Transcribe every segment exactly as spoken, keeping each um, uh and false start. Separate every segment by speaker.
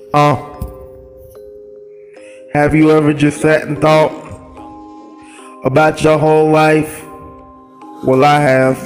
Speaker 1: Uh, have you ever just sat and thought about your whole life? Well, I have.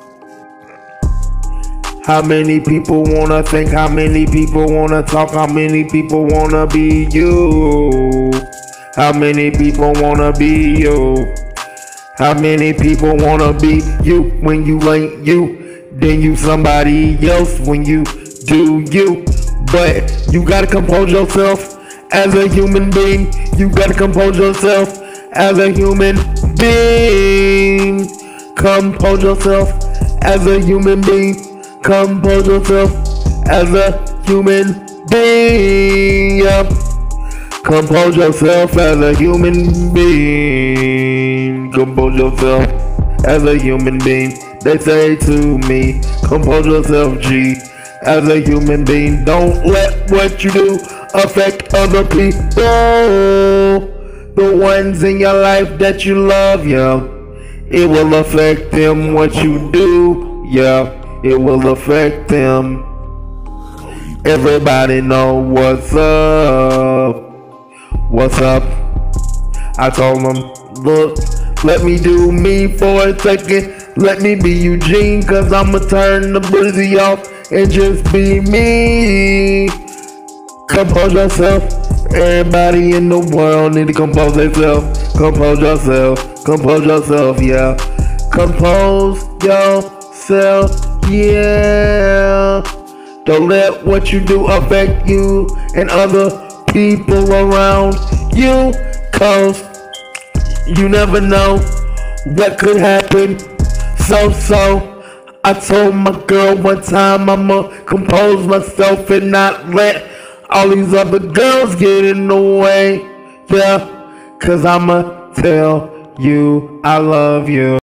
Speaker 1: How many people wanna think? How many people wanna talk? How many people wanna be you? How many people wanna be you? How many people wanna be you when you ain't you? Then you somebody else when you do you. But you gotta compose yourself as a human being. You gotta compose yourself as a human being. Compose yourself as a human being. Compose yourself as a human being. Yep. Compose yourself as a human being. Compose yourself as a human being. They say to me, compose yourself, G, as a human being. Don't let what you do affect other people. The ones in your life that you love, yeah. It will affect them what you do, yeah. It will affect them. Everybody know what's up. What's up? I told them, look, let me do me for a second. Let me be Eugene, cause I'ma turn the busy off and just be me. Compose yourself. Everybody in the world need to compose themselves. Compose yourself. Compose yourself, yeah. Compose yourself, yeah. Don't let what you do affect you and other people around you, cause you never know what could happen. So, so, I told my girl one time I'ma compose myself and not let all these other girls get in the way, yeah. Cause I'ma tell you I love you.